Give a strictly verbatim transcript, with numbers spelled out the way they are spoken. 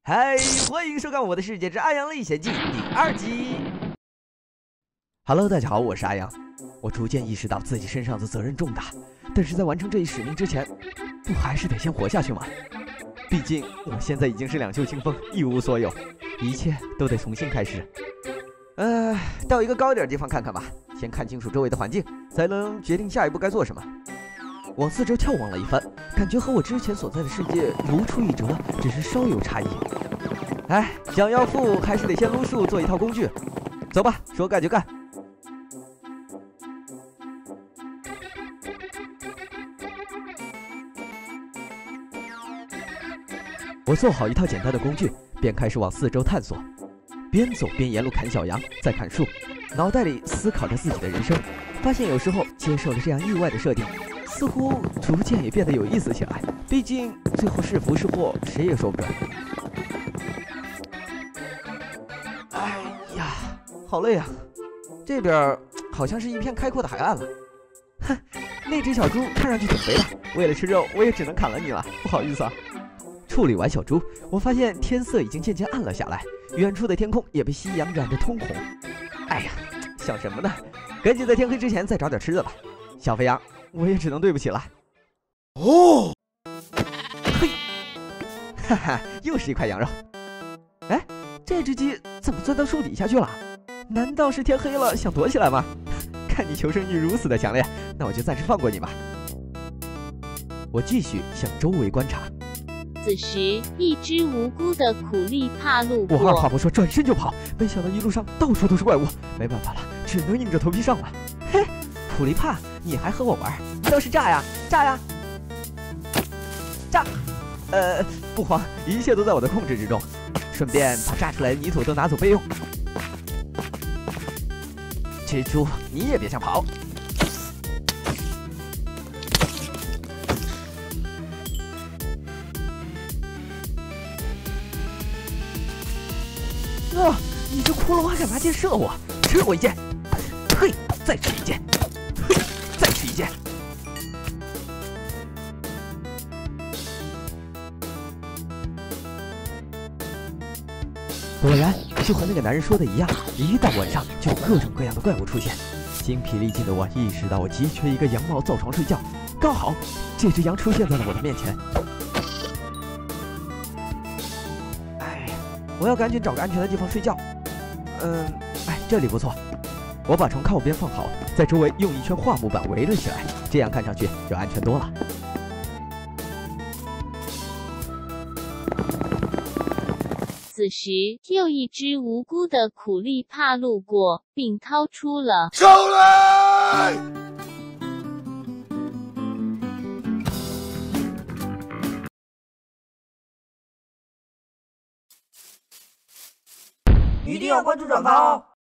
嗨，欢迎收看《我的世界之安阳历险记》第二集。Hello， 大家好，我是阿阳。我逐渐意识到自己身上的责任重大，但是在完成这一使命之前，不还是得先活下去吗？毕竟我现在已经是两袖清风，一无所有，一切都得重新开始。呃，到一个高点的地方看看吧，先看清楚周围的环境，才能决定下一步该做什么。往四周眺望了一番，感觉和我之前所在的世界如出一辙，只是稍有差异。哎，想要富还是得先撸树做一套工具。走吧，说干就干。我做好一套简单的工具，便开始往四周探索，边走边沿路砍小羊，再砍树，脑袋里思考着自己的人生，发现有时候接受了这样意外的设定，似乎逐渐也变得有意思起来。毕竟最后是福是祸，谁也说不准。哎呀，好累啊！这边好像是一片开阔的海岸了。哼，那只小猪看上去挺肥的，为了吃肉，我也只能砍了你了，不好意思啊。处理完小猪，我发现天色已经渐渐暗了下来，远处的天空也被夕阳染得通红。哎呀，想什么呢？赶紧在天黑之前再找点吃的吧。小肥羊，我也只能对不起了。哦，嘿，哈哈，又是一块羊肉。哎，这只鸡怎么钻到树底下去了？难道是天黑了想躲起来吗？看你求生欲如此的强烈，那我就暂时放过你吧。我继续向周围观察。 此时，一只无辜的苦力怕路过。 我二话不说，转身就跑。没想到一路上到处都是怪物，没办法了，只能硬着头皮上了。嘿，苦力怕，你还和我玩？倒是炸呀，炸呀，炸！呃，不慌，一切都在我的控制之中。顺便把炸出来的泥土都拿走备用。蜘蛛，你也别想跑！哇！你这骷髅还敢拿箭射我？吃我一箭！嘿，再吃一箭！嘿，再吃一箭！果然，就和那个男人说的一样，一到晚上就有各种各样的怪物出现。精疲力尽的我意识到我急缺一个羊毛造床睡觉，刚好这只羊出现在了我的面前。我要赶紧找个安全的地方睡觉。嗯，哎，这里不错。我把床靠边放好，在周围用一圈桦木板围了起来，这样看上去就安全多了。 此时，又一只无辜的苦力怕路过，并掏出了上来！ 一定要关注转发哦！